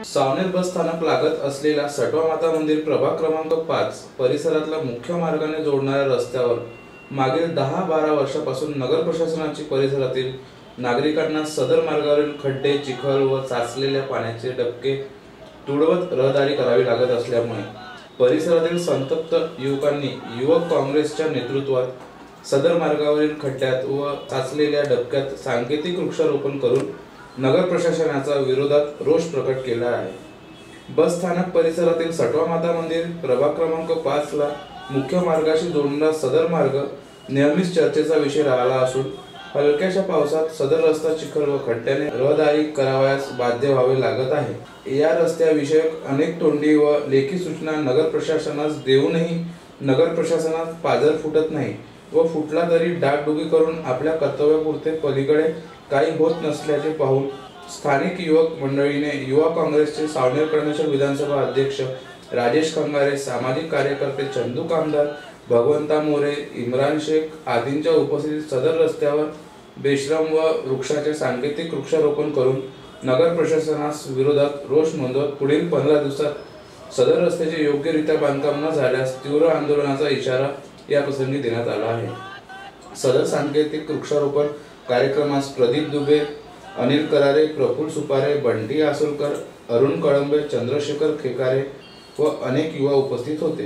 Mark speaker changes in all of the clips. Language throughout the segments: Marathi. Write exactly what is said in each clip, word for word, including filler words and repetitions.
Speaker 1: सावनेर बस स्थानक लागत असलेल्या सटवा माता मंदिर प्रभाग क्रमांक पाच परिसरातला मुख्य मार्गाने जोडणाऱ्या रस्त्यावर मागील दहा बारा वर्षापासून नगर प्रशासनाची परिसरातील नागरिकांना सदर मार्गावरील खड्डे, चिखल व साचलेल्या पाण्याचे डबके तुडवत रहदारी करावी लागत असल्यामुळे परिसरातील संतप्त युवकांनी युवक काँग्रेसच्या नेतृत्वात सदर मार्गावरील खड्ड्यात व साचलेल्या डबक्यात सांकेतिक वृक्षारोपण करून नगर प्रशासनाचा विरोधात रोष प्रकट केला आहे। बस स्थानक परिसरातील सटवा माता मंदिर प्रभाग क्रमांक पाच ला मुख्य मार्गाशी जोडणारा सदर मार्ग नेहमीच चर्चेचा विषय राहिला असून हलक्याशा पावसात सदर रस्ता चिखल व खड्ड्याने रहदारी करावयास बाध्य व्हावे लागत आहे। या रस्त्याविषयक अनेक तोंडी व लेखी सूचना नगर प्रशासनास देऊनही नगर प्रशासनात पाजर फुटत नाही व फुटला तरी डागडुगी करून आपल्या कर्तव्यापुरते पलीकडे काही होत नसल्याचे पाहून स्थानिक युवक मंडळीने युवा काँग्रेसचे सावनेर कळमेश्वर विधानसभा अध्यक्ष राजेश खंगारे, सामाजिक कार्यकर्ते चंदू कामदार, भगवंता मोरे, इम्रान शेख आदींच्या उपस्थितीत सदर रस्त्यावर बेशरम व वृक्षाचे सांकेतिक वृक्षारोपण करून नगर प्रशासनास विरोधात रोष नोंदवत पुढील पंधरा दिवसात सदर रस्त्याचे योग्यरित्या बांधकाम न झाल्यास तीव्र आंदोलनाचा इशारा या प्रसंगी देण्यात आला आहे। सदर सांकेतिक वृक्षारोपण कार्यक्रमास प्रदीप दुबे, अनिल करारे, प्रफुल सुपारे, बंटी आसोलकर, अरुण कळंबे, चंद्रशेखर खेकारे व अनेक युवा उपस्थित होते।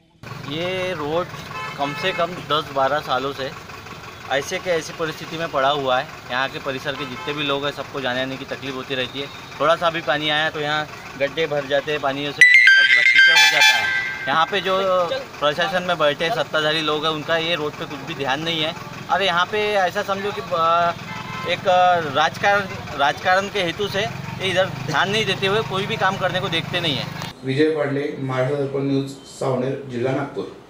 Speaker 2: ये रोड कम से कम दस बारह सालों से ऐसे के ऐसी परिस्थिति में पड़ा हुआ है। यहाँ के परिसर के जितने भी लोग हैं सबको जाने आने की तकलीफ होती रहती है। थोड़ा सा भी पानी आया तो यहाँ गड्ढे भर जाते हैं पानियों से और पूरा कीचड़ हो जाता है। यहाँ पे जो प्रशासन में बैठे सत्ताधारी लोग हैं उनका ये रोड पे कुछ भी ध्यान नहीं है और यहाँ पे ऐसा समझो कि एक राजकारण राजकारण के हेतु से ये इधर ध्यान नहीं देते हुए कोई भी काम करने को देखते नहीं है।
Speaker 1: विजय पांडे, महाराष्ट्र दर्पण न्यूज, सावनेर, जिल्हा नागपूर।